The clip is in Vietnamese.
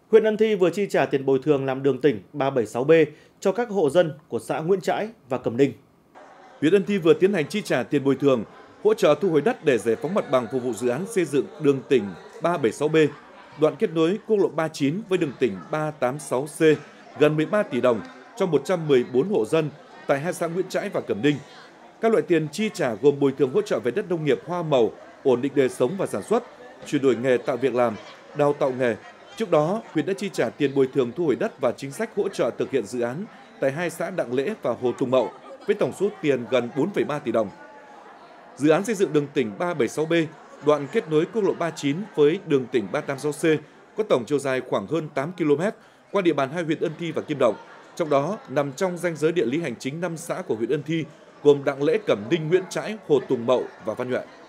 Huyện Ân Thi vừa chi trả tiền bồi thường làm đường tỉnh 376B cho các hộ dân của xã Nguyễn Trãi và Cẩm Ninh. Huyện Ân Thi vừa tiến hành chi trả tiền bồi thường, hỗ trợ thu hồi đất để giải phóng mặt bằng phục vụ dự án xây dựng đường tỉnh 376B, đoạn kết nối quốc lộ 39 với đường tỉnh 386C, gần 13 tỷ đồng cho 114 hộ dân tại hai xã Nguyễn Trãi và Cẩm Ninh. Các loại tiền chi trả gồm bồi thường hỗ trợ về đất nông nghiệp hoa màu, ổn định đời sống và sản xuất, chuyển đổi nghề tạo việc làm, đào tạo nghề. Trước đó, huyện đã chi trả tiền bồi thường thu hồi đất và chính sách hỗ trợ thực hiện dự án tại hai xã Đặng Lễ và Hồ Tùng Mậu với tổng số tiền gần 4,3 tỷ đồng. Dự án xây dựng đường tỉnh 376B, đoạn kết nối quốc lộ 39 với đường tỉnh 386C có tổng chiều dài khoảng hơn 8 km qua địa bàn hai huyện Ân Thi và Kim Động. Trong đó, nằm trong ranh giới địa lý hành chính 5 xã của huyện Ân Thi gồm Đặng Lễ, Cẩm Ninh, Nguyễn Trãi, Hồ Tùng Mậu và Văn Nhuệ.